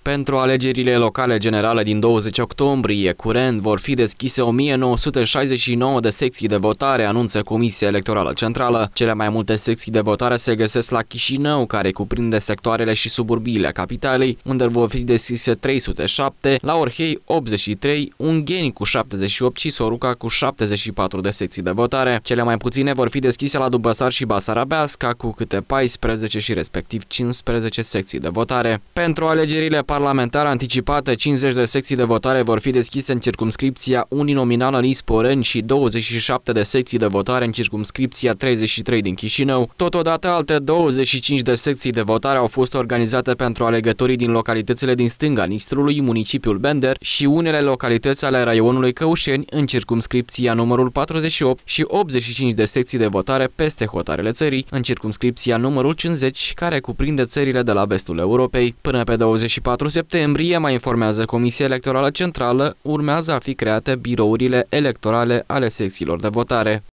Pentru alegerile locale generale din 20 octombrie, curent vor fi deschise 1969 de secții de votare, anunță Comisia Electorală Centrală. Cele mai multe secții de votare se găsesc la Chișinău, care cuprinde sectoarele și suburbiile capitalei, unde vor fi deschise 307, la Orhei 83, Ungheni cu 78 și Soruca cu 74 de secții de votare. Cele mai puține vor fi deschise la Dubăsar și Basarabeasca, cu câte 14 și respectiv 15 secții de votare. Pentru alegerile parlamentare anticipate, 50 de secții de votare vor fi deschise în circumscripția uninominală Nisporeni și 27 de secții de votare în circumscripția 33 din Chișinău. Totodată, alte 25 de secții de votare au fost organizate pentru alegătorii din localitățile din stânga Nistrului, municipiul Bender și unele localități ale raionului Căușeni în circumscripția numărul 48 și 85 de secții de votare peste hotarele țării în circumscripția numărul 50, care cuprinde țările de la vestul Europei. Până pe 24 septembrie, mai informează Comisia Electorală Centrală, urmează a fi create birourile electorale ale secțiilor de votare.